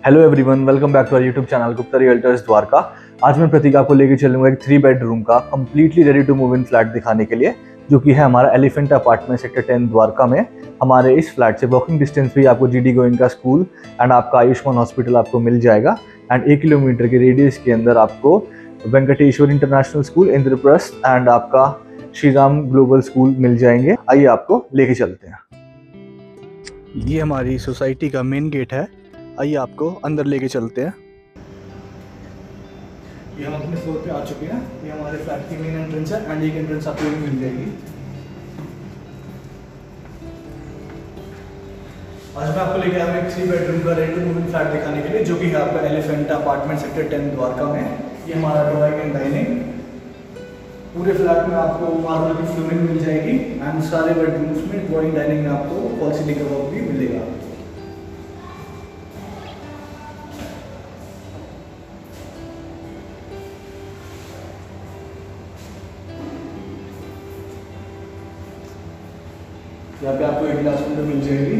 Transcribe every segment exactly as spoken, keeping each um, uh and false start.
Hello everyone, welcome back to our YouTube channel Gupta realtors Dwarka. आज मैं प्रतीक आपको लेके चलूंगा एक थ्री बेडरूम का completely ready to move in flat दिखाने के लिए, जो कि है हमारा elephant apartment sector ten Dwarka में। हमारे इस फ्लैट से वॉकिंग डिस्टेंस भी आपको जीडी गोयनका स्कूल एंड आपका आयुष्मान हॉस्पिटल आपको मिल जाएगा। एंड एक किलोमीटर के रेडियस के अंदर आपको Venkateshwar international school, Indraprastha and आपका श्री राम ग्लोबल स्कूल मिल जाएंगे। आइए आपको लेके चलते हैं। ये हमारी सोसाइटी का मेन गेट है, आइए आपको अंदर लेके चलते हैं। ये हम अपने फ्लोर पे आ चुके हैं। ये हमारे फ्लैट की मेन एंट्रेंस है एंड एक एंट्रेंस आपको भी मिल जाएगी। आज मैं आपको लेके आया हूं एक थ्री बेडरूम का ready to move in flat दिखाने के लिए, जो कि है आपका elephant apartment sector ten Dwarka में। ये हमारा ड्राइंग एंड डाइनिंग। पूरे फ्लैट में आपको मार्बल की फ्लोरिंग मिल जाएगी एंड सारे बेडरूम्स में ड्राइंग डाइनिंग में आपको फॉल सीलिंग का वर्क भी मिलेगा। यहाँ पे आपको एक ग्लास विंडो मिल जाएगी।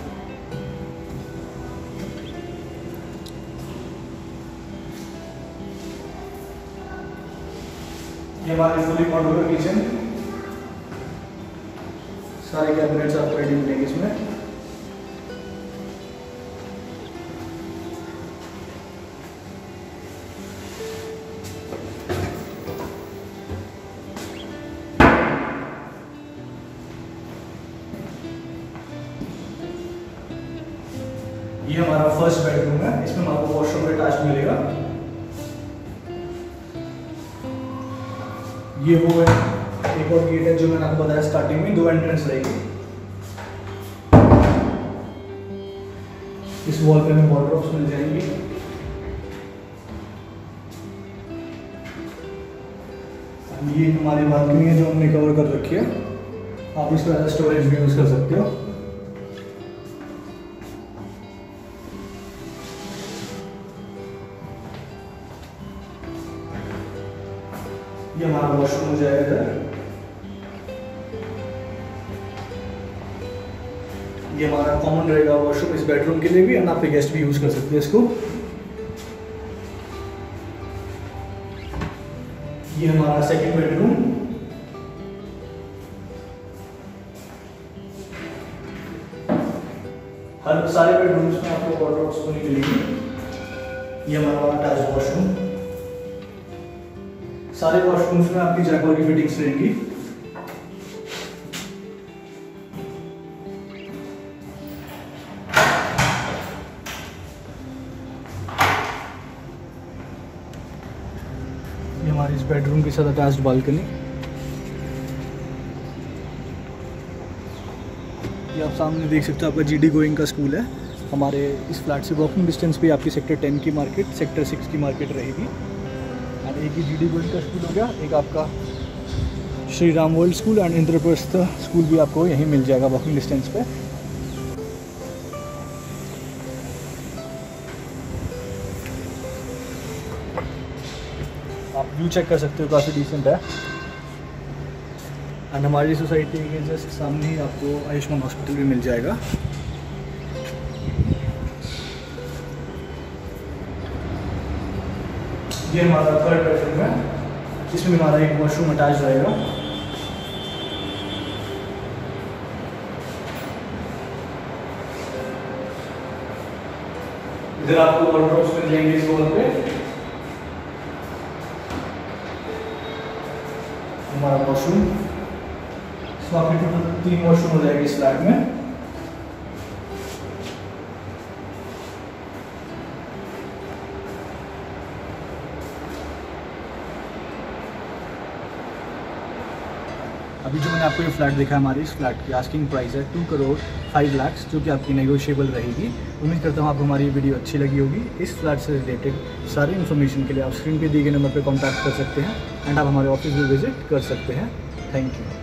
ये हमारी फुली मॉड्यूलर किचन। सारे कैबिनेट्स आपको रेडी मिलेंगे इसमें। ये हमारा फर्स्ट बेडरूम है, इसमें आपको वॉशरूम अटैच मिलेगा। ये वो है एक और गेट है जो मैंने आपको बताया स्टार्टिंग में, दो एंट्रेंस रहेगी। इस वॉल पे हमें वॉलड्रॉप्स मिल जाएंगी। ये हमारी बालकनी है जो हमने कवर कर रखी है, आप इसको एज स्टोरेज भी यूज कर सकते हो। ये हमारा वॉशरूम हो जाएगा इधर। ये हमारा कॉमन रहेगा वॉशरूम इस बेडरूम के लिए भी, एंड आपके गेस्ट भी यूज कर सकते हैं इसको। ये हमारा सेकंड बेडरूम। हर सारे बेडरूम्स में आपको वॉर्डरोब्स बनी मिलेगी। ये हमारा अटैच्ड वॉशरूम। सारे वॉशरूम्स में आपकी जैकवाल की फिटिंग्स रहेंगी। ये हमारी इस बेडरूम के साथ अटैच्ड बालकनी। ये आप सामने देख सकते हो, आपका जीडी गोयनका स्कूल है। हमारे इस फ्लैट से वॉकिंग डिस्टेंस पे आपकी सेक्टर टेन की मार्केट, सेक्टर सिक्स की मार्केट रहेगी। एंड एक ही जीडी गोयनका स्कूल हो गया, एक आपका Shri Ram world school and Indraprastha school भी आपको यहीं मिल जाएगा वॉकिंग डिस्टेंस पे। आप व्यू चेक कर सकते हो, काफ़ी डिसेंट है। एंड हमारी सोसाइटी के जस्ट सामने ही आपको आयुष्मान हॉस्पिटल भी मिल जाएगा। ये हमारा थर्ड बेडरूम है, इसमें हमारा एक वॉशरूम अटैच रहेगा। इधर आपको वॉर्डरोब्स मिल जाएंगे इस वॉल पे। हमारा वॉशरूम, इसमें आपके टोटल तीन वॉशरूम हो जाएंगे इस फ्लैट में। अभी जो मैंने आपको ये फ्लैट देखा है, हमारी इस फ्लैट की आस्किंग प्राइस है टू करोड़ फाइव लाख्स, जो कि आपकी नेगोशिएबल रहेगी। उम्मीद करता हूँ आपको हमारी ये वीडियो अच्छी लगी होगी। इस फ्लैट से रिलेटेड सारी इन्फॉर्मेशन के लिए आप स्क्रीन पे दिए गए नंबर पे कांटेक्ट कर सकते हैं एंड आप हमारे ऑफिस भी विजिट कर सकते हैं। Thank you.